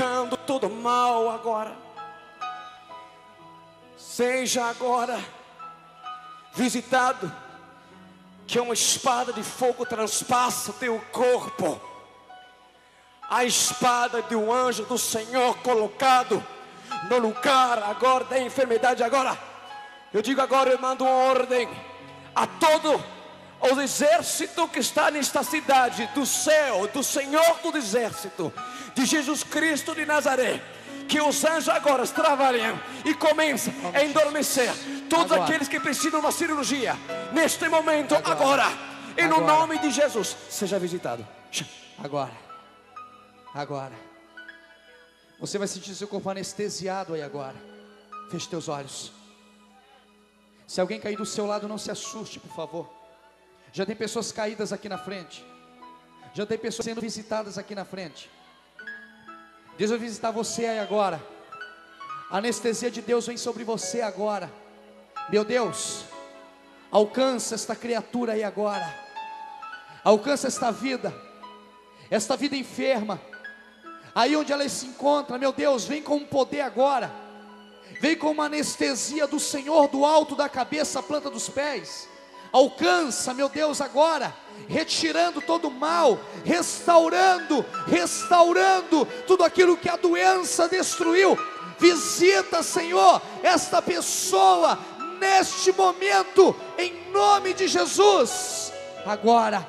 arrancando todo mal agora. Seja agora visitado, que uma espada de fogo transpassa o teu corpo. A espada de um anjo do Senhor colocado no lugar agora da enfermidade. Agora, eu digo agora, eu mando uma ordem a todo o exército que está nesta cidade, do céu, do Senhor do exército, de Jesus Cristo de Nazaré, que os anjos agora trabalhem e comecem a endormecer todos aqueles que precisam de uma cirurgia, neste momento, agora, e no nome de Jesus, seja visitado. Agora, você vai sentir seu corpo anestesiado aí agora. Feche teus olhos. Se alguém cair do seu lado, não se assuste, por favor. Já tem pessoas caídas aqui na frente. Já tem pessoas sendo visitadas aqui na frente. Deus vai visitar você aí agora. A anestesia de Deus vem sobre você agora. Meu Deus, alcança esta criatura aí agora. Alcança esta vida enferma. Aí onde ela se encontra, meu Deus, vem com poder agora. Vem com uma anestesia do Senhor, do alto da cabeça à planta dos pés. Alcança, meu Deus, agora, retirando todo o mal, restaurando tudo aquilo que a doença destruiu. Visita, Senhor, esta pessoa neste momento, em nome de Jesus. Agora,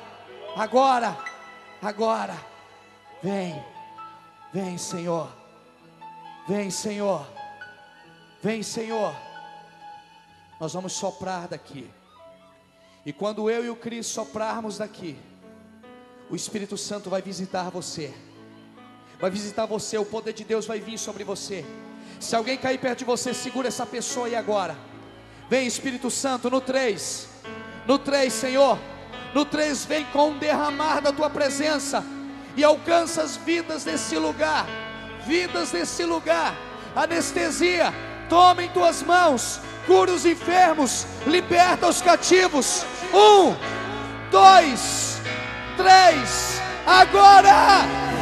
vem, Senhor, vem, Senhor, vem, Senhor. Nós vamos soprar daqui. E quando eu e o Cris soprarmos daqui, o Espírito Santo vai visitar você. Vai visitar você, o poder de Deus vai vir sobre você. Se alguém cair perto de você, segura essa pessoa aí agora. Vem, Espírito Santo, no 3. No 3, Senhor. No 3, vem com um derramar da tua presença e alcança as vidas desse lugar. Vidas desse lugar. Anestesia, toma em tuas mãos. Cura os enfermos, liberta os cativos. 1, 2, 3, agora!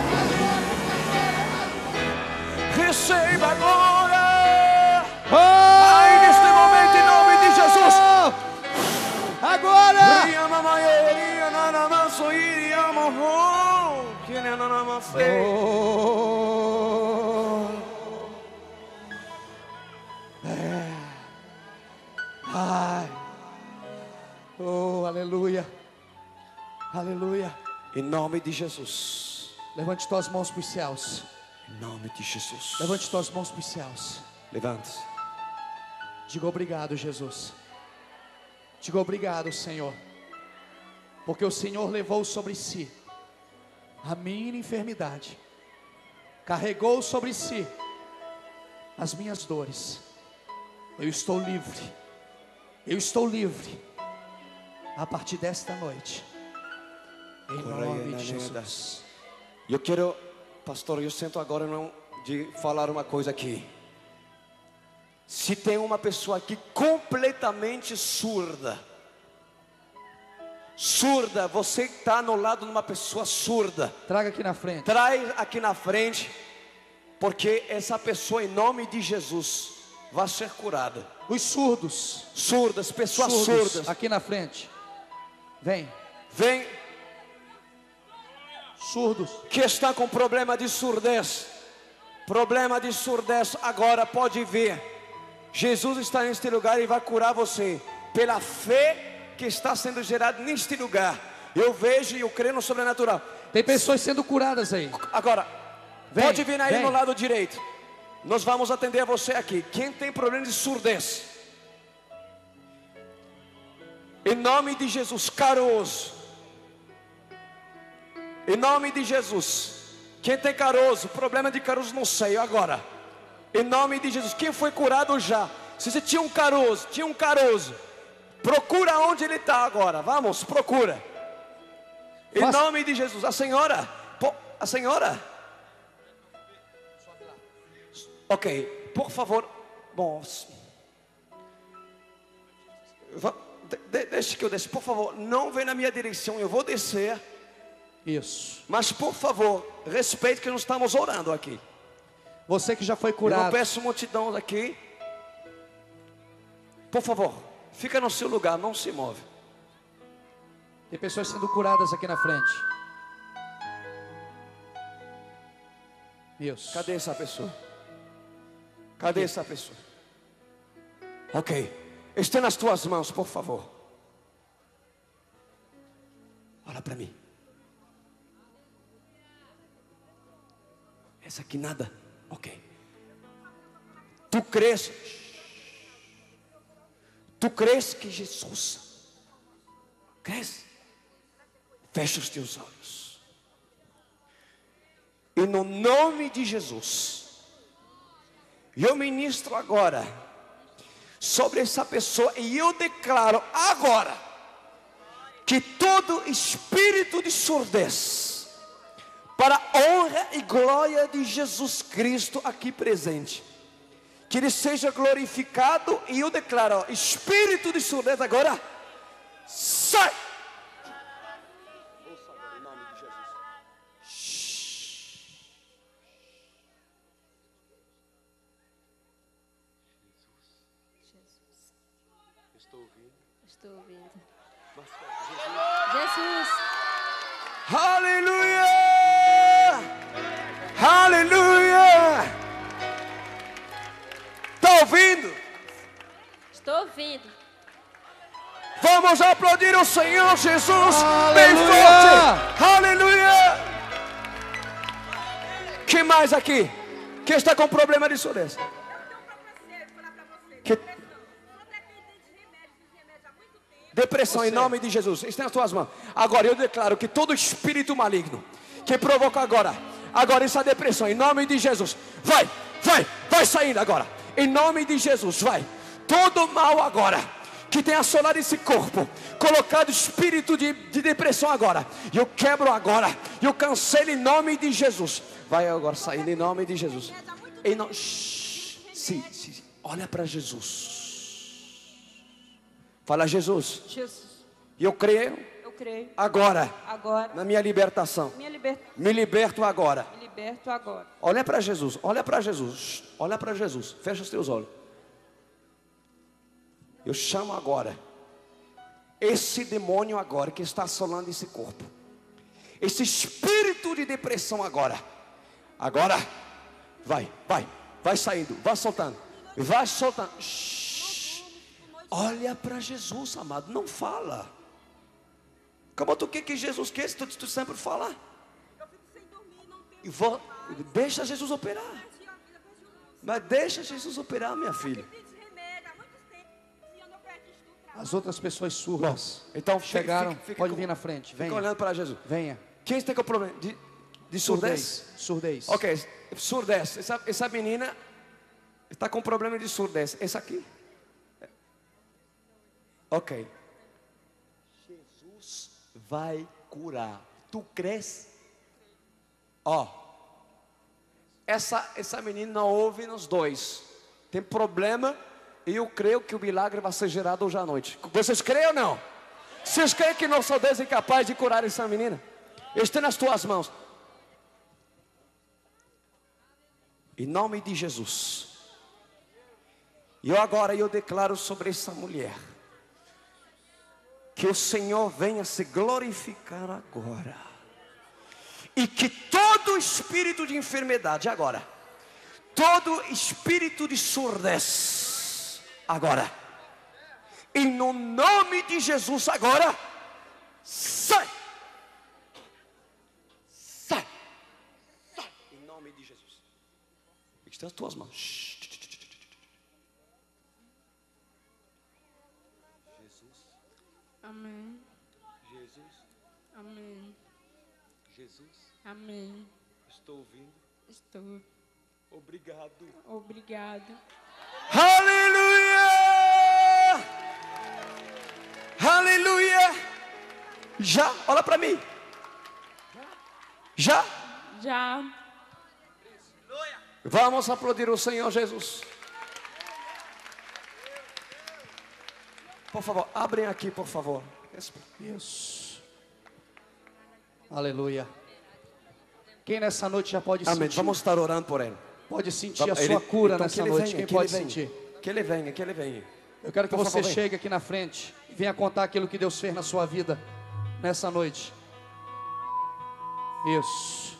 Receba agora! Aí neste momento, em nome de Jesus! Agora! Aleluia, aleluia. Em nome de Jesus. Levante tuas mãos para os céus. Em nome de Jesus. Levante tuas mãos para os céus. Levante-se. Diga obrigado, Jesus. Diga obrigado, Senhor, porque o Senhor levou sobre si a minha enfermidade, carregou sobre si as minhas dores. Eu estou livre. Eu estou livre a partir desta noite, em nome de Jesus. Eu quero, pastor, eu sinto agora de falar uma coisa aqui. Se tem uma pessoa aqui completamente surda, você está no lado de uma pessoa surda, traga aqui na frente. Traz aqui na frente, porque essa pessoa, em nome de Jesus, vai ser curada. Os surdas, pessoas surdas, aqui na frente. Vem. Surdos que está com problema de surdez, agora pode vir. Jesus está neste lugar e vai curar você, pela fé que está sendo gerada neste lugar. Eu vejo e eu creio no sobrenatural. Tem pessoas sendo curadas aí. Agora, pode vir aí no lado direito. Nós vamos atender você aqui. Quem tem problema de surdez, em nome de Jesus, caroço, em nome de Jesus. Quem tem caroço, problema de caroço no seio agora, em nome de Jesus. Quem foi curado já? Se você tinha um caroço, procura onde ele está agora. Vamos, procura. Em nome de Jesus. A senhora. Ok, por favor. Bom, deixa que eu desça. Por favor, não vem na minha direção. Eu vou descer. Isso. Mas por favor, respeite que nós estamos orando aqui. Você que já foi Eu não curado. peço multidão aqui. Por favor, fica no seu lugar, não se move. Tem pessoas sendo curadas aqui na frente. Deus. Cadê essa pessoa? Cadê essa pessoa? Ok. Estenda as tuas mãos, por favor. Olha para mim. Essa aqui nada. Ok. Tu crês? Tu crês que Jesus? Crês? Fecha os teus olhos. E no nome de Jesus, eu ministro agora sobre essa pessoa, e eu declaro agora que todo espírito de surdez, para a honra e glória de Jesus Cristo aqui presente, que Ele seja glorificado. E eu declaro, ó, espírito de surdez agora, sai! Ouça agora, em nome de Jesus. Jesus. Estou ouvindo. Estou ouvindo. Jesus. Jesus. Aleluia! Aleluia! Está ouvindo? Estou ouvindo. Vamos aplaudir o Senhor Jesus bem Aleluia! forte. Aleluia! Quem mais aqui? Quem está com problema de surdez? Que... Depressão, em nome de Jesus. Estenda as tuas mãos. Agora eu declaro que todo espírito maligno que provoca agora essa depressão, em nome de Jesus, vai saindo agora. Em nome de Jesus, vai. Todo mal agora que tem assolado esse corpo, colocado espírito de depressão agora, eu quebro agora, eu cancelo em nome de Jesus. Vai agora saindo em nome de Jesus. Sim. Olha para Jesus. Fala, Jesus. Jesus. Eu creio. Eu creio. Agora. Agora. Na minha libertação. Minha libertação. Me liberto agora. Me liberto agora. Olha para Jesus. Olha para Jesus. Olha para Jesus. Fecha os teus olhos. Eu chamo agora esse demônio agora que está assolando esse corpo, esse espírito de depressão agora. Agora vai saindo, vai soltando. Shhh. Olha para Jesus, amado, não fala. Como tu quer que Jesus quer? Se tu sempre falar. Eu fico sem dormir, não tenho. Deixa Jesus operar. Perdi a vida, perdi o luz. Mas deixa Jesus operar, minha filha. Fiz remédio há muito tempo. E eu não perdi estudo. As outras pessoas surdas Então chegaram. fica Pode vir na frente. Fica Venha. olhando para Jesus. Venha. Quem está com problema de surdez? Surdez. Ok, surdez. Essa menina está com problema de surdez. Essa aqui. Ok. Jesus vai curar. Tu crês? Ó. Essa menina não ouve nos dois. Tem problema. E eu creio que o milagre vai ser gerado hoje à noite. Vocês creem ou não? Vocês creem que nosso Deus é capaz de curar essa menina? Está nas tuas mãos. Em nome de Jesus. E eu declaro sobre essa mulher que o Senhor venha se glorificar agora. E que todo espírito de enfermidade agora, todo espírito de surdez agora, e no nome de Jesus agora, sai. Sai. Sai. Em nome de Jesus. Estenda as tuas mãos. Amém. Jesus, Amém. Jesus, Amém. estou ouvindo. Estou. Obrigado. Obrigado. Aleluia! Aleluia! Já? Olha para mim. Já? Já. Vamos aplaudir o Senhor Jesus. Por favor, abrem aqui, por favor. Isso. Aleluia. Quem nessa noite já pode Amém. sentir? Vamos estar orando por ele. pode sentir a sua cura então, nessa que ele noite? venha, Quem que pode ele venha. sentir? Que ele venha, que ele venha. Eu quero que Por você favor, vem. chegue aqui na frente e venha contar aquilo que Deus fez na sua vida nessa noite. Isso.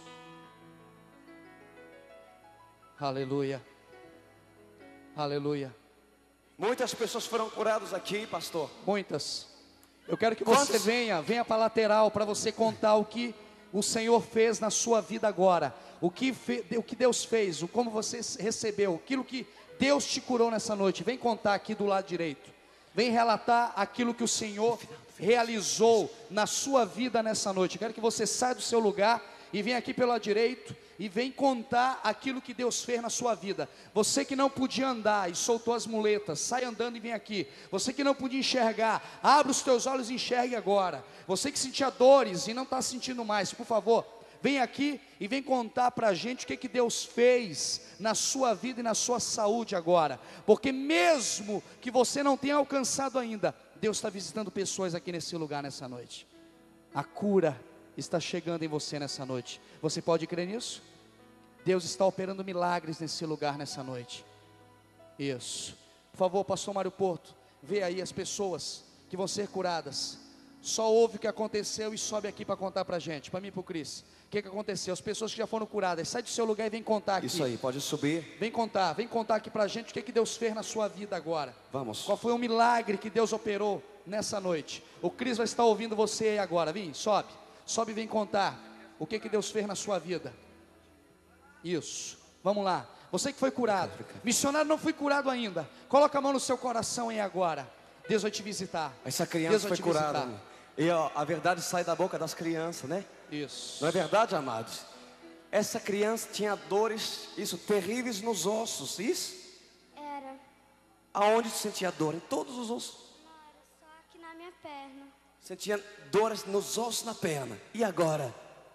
Aleluia. Aleluia. Muitas pessoas foram curadas aqui, pastor. Muitas. Eu quero que você Quantos? venha para a lateral para você contar o que o Senhor fez na sua vida agora. O que Deus fez, como você recebeu, aquilo que Deus te curou nessa noite. Vem contar aqui do lado direito. Vem relatar aquilo que o Senhor realizou na sua vida nessa noite. Eu quero que você saia do seu lugar e venha aqui pelo lado direito e vem contar aquilo que Deus fez na sua vida. Você que não podia andar e soltou as muletas, sai andando e vem aqui. Você que não podia enxergar, abre os teus olhos e enxergue agora. Você que sentia dores e não está sentindo mais, por favor, vem aqui e vem contar para a gente o que Deus fez na sua vida e na sua saúde agora. Porque mesmo que você não tenha alcançado ainda, Deus está visitando pessoas aqui nesse lugar nessa noite. A cura está chegando em você nessa noite. Você pode crer nisso? Deus está operando milagres nesse lugar nessa noite. Isso. Por favor, pastor Mário Porto, vê aí as pessoas que vão ser curadas. Só ouve o que aconteceu e sobe aqui para contar para a gente, para mim e para o Cris. O que aconteceu? As pessoas que já foram curadas, sai do seu lugar e vem contar aqui. Isso aí, pode subir. Vem contar aqui para a gente o que Deus fez na sua vida agora. Vamos. Qual foi o milagre que Deus operou nessa noite? O Cris vai estar ouvindo você aí agora. Vem, sobe. Sobe e vem contar o que Deus fez na sua vida. Isso, vamos lá. Você que foi curado, missionário não foi curado ainda, coloca a mão no seu coração aí agora. Deus vai te visitar. Essa Deus criança vai foi te curada. visitar. E ó, a verdade sai da boca das crianças, né? Isso. Não é verdade, amados? Essa criança tinha dores, isso, terríveis nos ossos, isso? Era. Aonde sentia dor? Em todos os ossos. Não, era só aqui na minha perna. Sentia dores nos ossos na perna. E agora?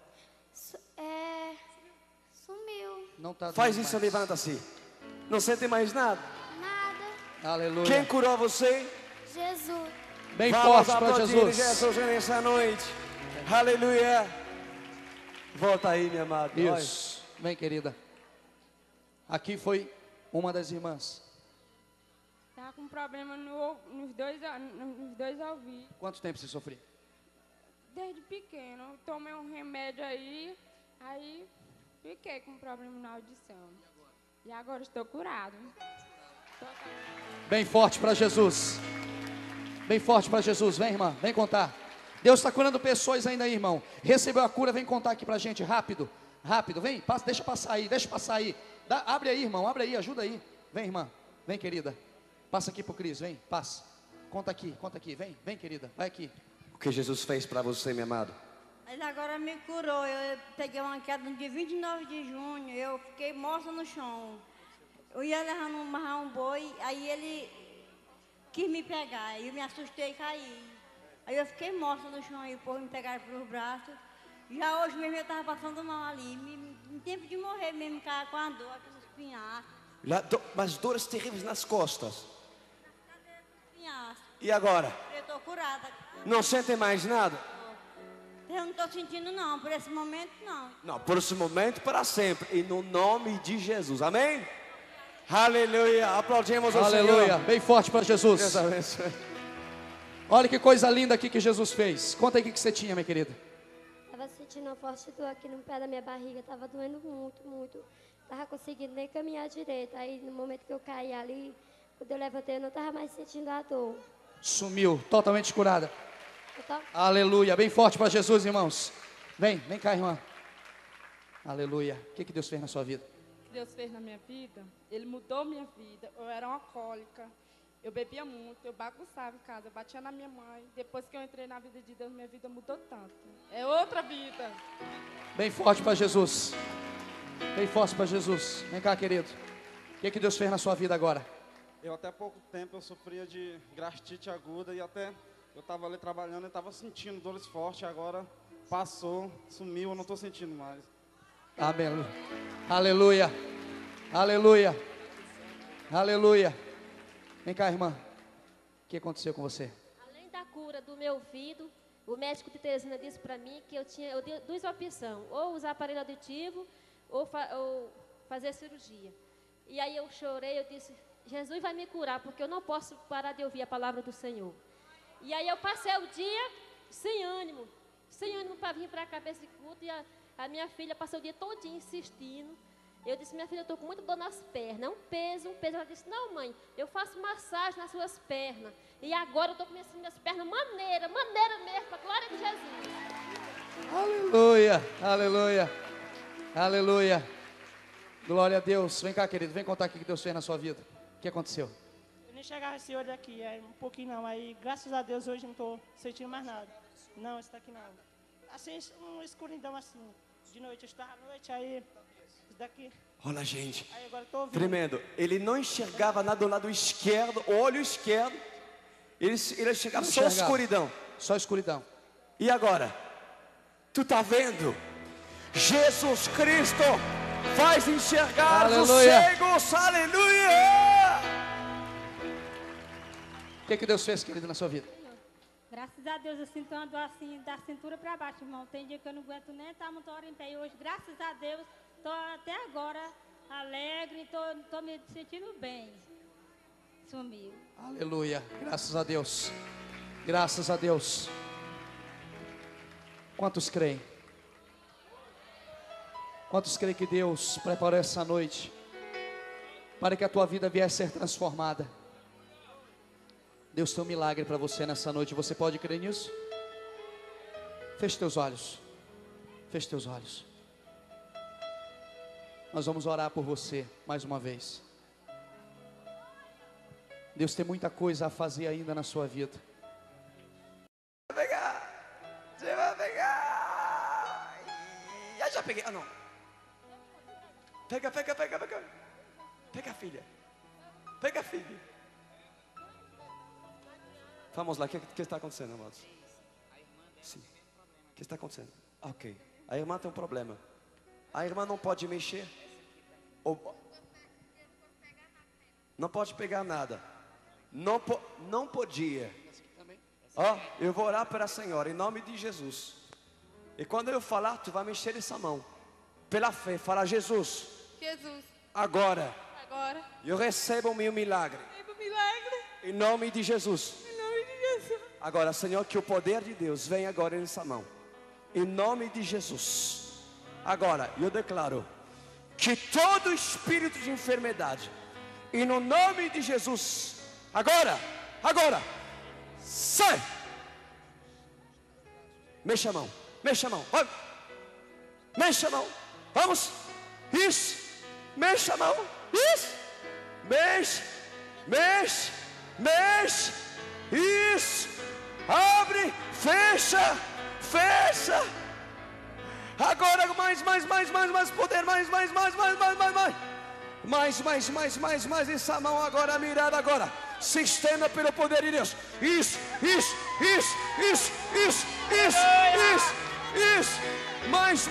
Sumiu. Não tá Faz doendo isso, mais. levanta-se. Não sente mais nada? Nada. Aleluia. Quem curou você? Jesus. Bem Vamos forte para aplaudir Jesus. nessa noite. Aleluia. Volta aí, minha amada. Isso. Vem, querida. Aqui foi uma das irmãs. Tá com problema nos dois ouvidos. Quanto tempo você sofreu? Desde pequeno. Eu tomei um remédio aí fiquei com problema na audição. E agora estou curado. Bem forte para Jesus. Bem forte para Jesus. Vem, irmã, vem contar. Deus está curando pessoas ainda aí, irmão. Recebeu a cura, vem contar aqui para a gente, rápido. Rápido, vem, passa, deixa passar aí. Abre aí, irmão, abre aí, ajuda aí. Vem, irmã, vem, querida. Passa aqui pro Cris, vem, passa. Conta aqui, vem, querida, vai aqui. O que Jesus fez para você, meu amado? Ele agora me curou. Eu peguei uma queda no dia 29 de junho. Eu fiquei morta no chão. Eu ia levando um boi, aí ele quis me pegar. Eu me assustei e caí. Aí eu fiquei morta no chão e o povo me pegaram pelos braços. Já hoje mesmo eu estava passando mal ali. Em tempo de morrer mesmo, com a dor, com os espinhaços. Mas dores terríveis nas costas. Espinhaços. E agora? Eu estou curada. Não sente mais nada? Eu não estou sentindo não, por esse momento não. Não, por esse momento para sempre. E no nome de Jesus. Amém? Aleluia. Aplaudimos o Aleluia, Senhor. bem forte para Jesus. Deus abençoe. Olha que coisa linda aqui que Jesus fez. Conta aí o que você tinha, minha querida. Tava sentindo uma forte dor aqui no pé da minha barriga. Tava doendo muito, muito. Tava conseguindo nem caminhar direito. Aí no momento que eu caí ali, quando eu levantei, eu não tava mais sentindo a dor. Sumiu, totalmente curada. Eu Aleluia, bem forte para Jesus, irmãos. Vem cá, irmã. Aleluia. O que Deus fez na sua vida? O que Deus fez na minha vida, Ele mudou minha vida. Eu era uma alcoólica, eu bebia muito, eu bagunçava em casa, eu batia na minha mãe. Depois que eu entrei na vida de Deus, minha vida mudou tanto. É outra vida. Bem forte para Jesus. Bem forte para Jesus. Vem cá, querido. O que Deus fez na sua vida agora? Eu até pouco tempo eu sofria de gastrite aguda e até eu estava ali trabalhando e estava sentindo dores fortes. Agora passou, sumiu, eu não estou sentindo mais. Amém. Aleluia. Aleluia. Aleluia. Vem cá, irmã. O que aconteceu com você? Além da cura do meu ouvido, o médico de Teresina disse para mim que eu tinha duas opções, ou usar aparelho auditivo ou fazer cirurgia. E aí eu chorei, eu disse, Jesus vai me curar, porque eu não posso parar de ouvir a palavra do Senhor. E aí eu passei o dia sem ânimo para vir para cá para esse culto. E a minha filha passou o dia todinho insistindo. Eu disse, minha filha, eu estou com muita dor nas pernas, um peso. Ela disse, não, mãe, eu faço massagem nas suas pernas. E agora eu estou com minhas pernas maneira mesmo, para a glória de Jesus. Aleluia, aleluia, aleluia. Glória a Deus. Vem cá, querido, vem contar o que Deus fez na sua vida. O que aconteceu? Eu nem chegava esse olho aqui, um pouquinho não. Aí, graças a Deus, hoje não estou sentindo mais nada. Não, esse daqui não. Assim, uma escuridão assim. De noite, eu estava à noite, aí... Daqui. Olha, gente, aí agora tô ouvindo. Tremendo. Ele não enxergava nada do lado esquerdo, olho esquerdo. Ele enxergava só escuridão. Só escuridão. E agora? Tu tá vendo? Jesus Cristo faz enxergar os cegos. Aleluia! O que Deus fez, querido, na sua vida? Graças a Deus eu sinto uma dor assim da cintura para baixo, irmão. Tem dia que eu não aguento nem estar muito hora em pé. E hoje, graças a Deus, estou até agora alegre, estou me sentindo bem. Sumiu. Aleluia. Graças a Deus. Graças a Deus. Quantos creem? Quantos creem que Deus preparou essa noite para que a tua vida viesse a ser transformada? Deus tem um milagre para você nessa noite. Você pode crer nisso? Feche teus olhos. Feche teus olhos. Nós vamos orar por você mais uma vez. Deus tem muita coisa a fazer ainda na sua vida. Você vai pegar. Você vai pegar. Eu já peguei. Ah, não. Pega. Pega a filha. Pega a filha. Vamos lá, o que está acontecendo, amados? Sim. O que está acontecendo? Ok. A irmã tem um problema. A irmã não pode mexer. Não pode pegar nada. Não podia. Ó, eu vou orar para a senhora em nome de Jesus. E quando eu falar, tu vai mexer essa mão. Pela fé, fala Jesus. Jesus. Agora. Agora. Eu recebo o meu milagre. Recebo o milagre. Em nome de Jesus. Em nome de Jesus. Agora, Senhor, que o poder de Deus venha agora nessa mão. Em nome de Jesus. Agora, eu declaro que todo espírito de enfermidade, e no nome de Jesus, agora, sai. Mexa a mão, vai. Mexa a mão, vamos. Isso, mexa a mão, isso. Mexe. Isso, abre, fecha. Agora mais poder, mais essa mão agora, mirada agora, se estenda pelo poder de Deus. Isso, mais,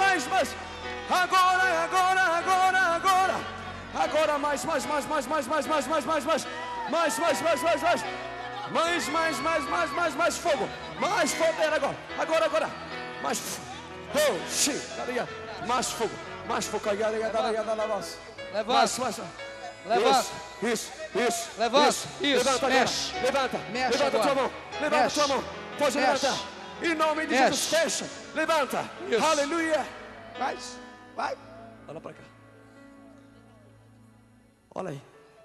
agora mais fogo, mais poder agora, mais fogo. Oh, sim, mais fogo, levanta, levanta tua mão, pode levantar, em nome de Jesus, fecha, levanta, aleluia, vai, olha para cá, olha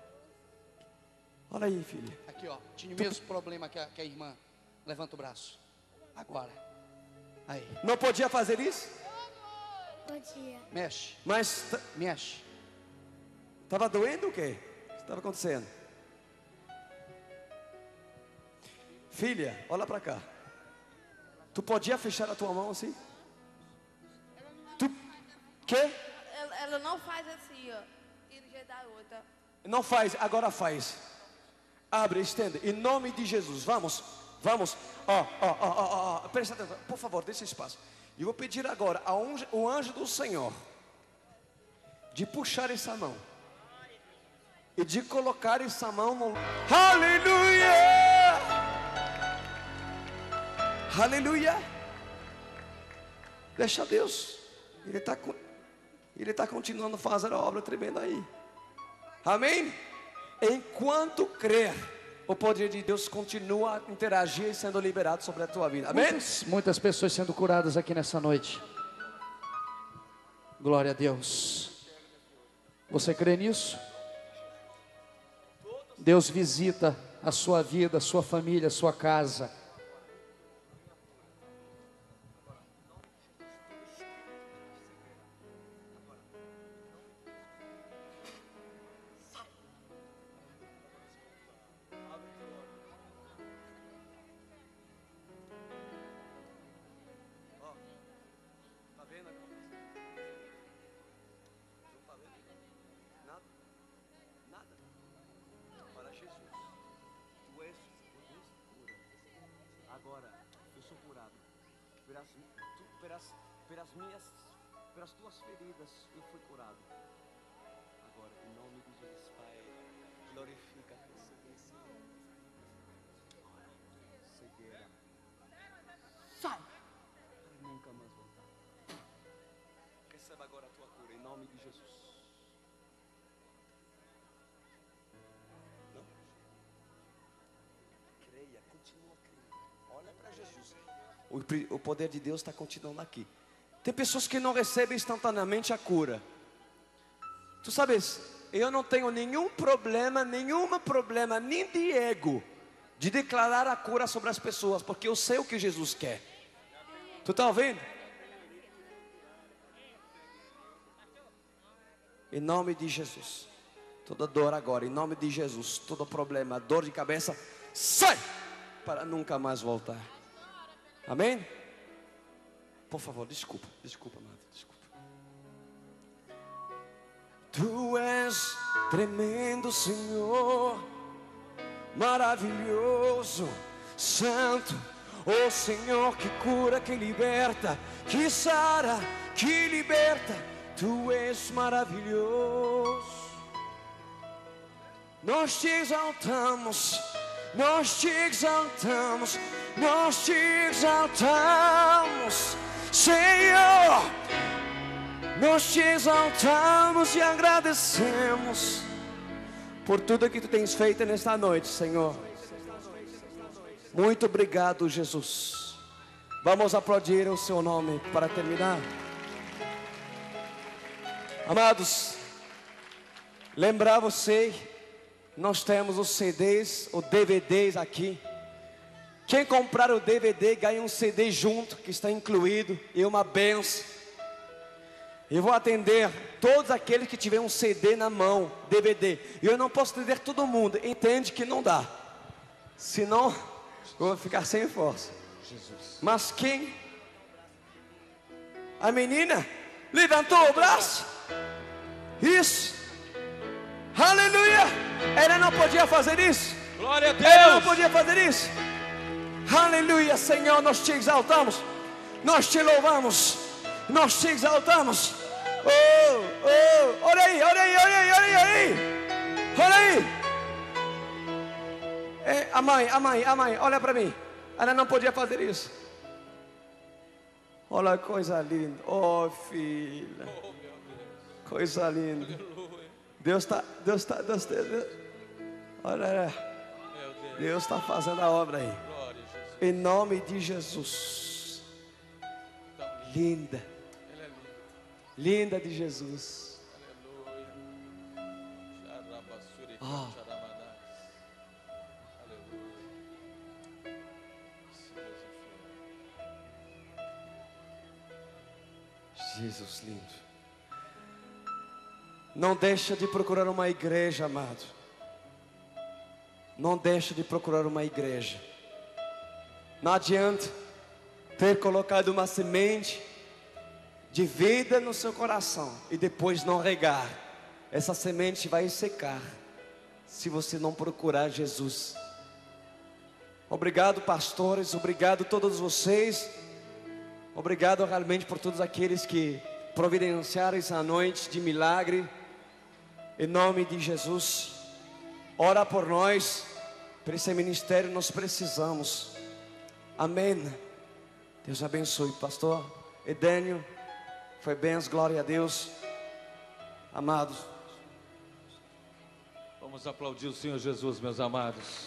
aí, filha, aqui ó, tinha o mesmo problema que a irmã, levanta o braço, agora. Aí. Não podia fazer isso? Podia. Mexe. Mas mexe. Estava doendo o quê? O que estava acontecendo? Filha, olha para cá. Tu podia fechar a tua mão assim? Quê? Ela não faz assim, ó. E do jeito da outra. Não faz, agora faz. Abre, estende. Em nome de Jesus, vamos. Presta atenção, por favor, deixa espaço. Eu vou pedir agora o anjo do Senhor de puxar essa mão e de colocar essa mão no... Aleluia. Deixa Deus. Ele está continuando a fazer a obra tremenda aí. Amém? Enquanto crer, o poder de Deus continua a interagir e sendo liberado sobre a tua vida. Amém? Muitas pessoas sendo curadas aqui nessa noite. Glória a Deus. Você crê nisso? Deus visita a sua vida, a sua família, a sua casa. Pelas tuas feridas eu fui curado. Agora, em nome de Jesus, Pai, glorifica a tua cegueira. Sai! Para nunca mais voltar. Receba agora a tua cura, em nome de Jesus. Não? Creia, continua crendo. Olha para Jesus. O poder de Deus está continuando aqui. Tem pessoas que não recebem instantaneamente a cura. Tu sabes, eu não tenho nenhum problema nem de ego, de declarar a cura sobre as pessoas, porque eu sei o que Jesus quer. Tu está ouvindo? Em nome de Jesus. Toda dor agora, em nome de Jesus. Todo problema, dor de cabeça, sai! Para nunca mais voltar. Amém? Por favor, desculpa, amado, desculpa. Tu és tremendo, Senhor, maravilhoso, santo, oh Senhor, que cura, que liberta, que sara, que liberta. Tu és maravilhoso. Nós te exaltamos, nós te exaltamos, nós te exaltamos. Senhor, nós te exaltamos e agradecemos por tudo que tu tens feito nesta noite, Senhor. Muito obrigado, Jesus. Vamos aplaudir o seu nome para terminar. Amados, lembrar você, nós temos os CDs, os DVDs aqui. Quem comprar o DVD ganha um CD junto, que está incluído, e uma benção. Eu vou atender todos aqueles que tiverem um CD na mão, DVD. E eu não posso atender todo mundo, entende que não dá. Senão, eu vou ficar sem força. Jesus. Mas quem? A menina levantou o braço. Isso. Aleluia. Ela não podia fazer isso. Glória a Deus. Ela não podia fazer isso. Aleluia, Senhor, nós te exaltamos, nós te louvamos, nós te exaltamos. Olha aí, olha aí, olha aí, olha aí, olha aí. A mãe, olha para mim. Ela não podia fazer isso. Olha que coisa linda, oh filha, coisa linda. Deus está, olha, Deus está fazendo a obra aí. Em nome de Jesus. Linda. Linda de Jesus. Oh. Jesus lindo. Não deixa de procurar uma igreja, amado. Não deixa de procurar uma igreja. Não adianta ter colocado uma semente de vida no seu coração e depois não regar. Essa semente vai secar se você não procurar Jesus. Obrigado, pastores, obrigado a todos vocês. Obrigado realmente por todos aqueles que providenciaram essa noite de milagre. Em nome de Jesus, ora por nós, por esse ministério nós precisamos. Amém. Deus abençoe, pastor Edênio. Foi bênção, glória a Deus. Amados, Vamos aplaudir o Senhor Jesus, meus amados.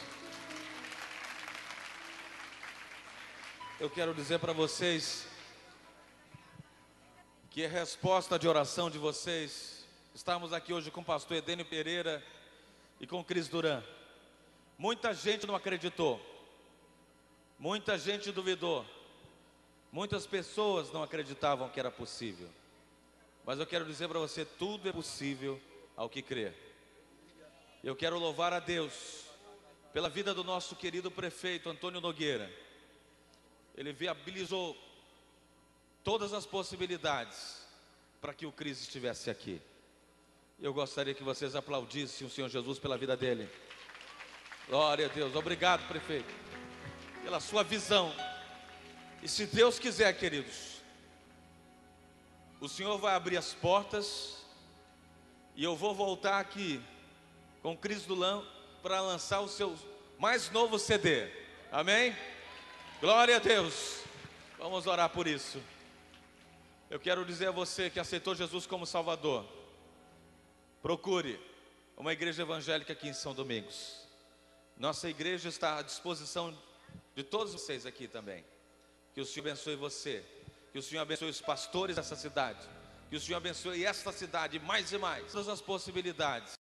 Eu quero dizer para vocês que a resposta de oração de vocês, estamos aqui hoje com o pastor Edênio Pereira e com o Cris Duran. Muita gente não acreditou, muita gente duvidou, muitas pessoas não acreditavam que era possível. Mas eu quero dizer para você, tudo é possível ao que crer. Eu quero louvar a Deus pela vida do nosso querido prefeito Antônio Nogueira. Ele viabilizou todas as possibilidades para que o Cris estivesse aqui. Eu gostaria que vocês aplaudissem o Senhor Jesus pela vida dele. Glória a Deus. Obrigado, prefeito, pela sua visão. E se Deus quiser, queridos, o Senhor vai abrir as portas e eu vou voltar aqui com o Cris Duran para lançar o seu mais novo CD. Amém? Glória a Deus. Vamos orar por isso. Eu quero dizer a você que aceitou Jesus como Salvador, procure uma igreja evangélica aqui em São Domingos. Nossa igreja está à disposição de todos vocês aqui também. Que o Senhor abençoe você, que o Senhor abençoe os pastores dessa cidade, que o Senhor abençoe esta cidade mais e mais, todas as possibilidades.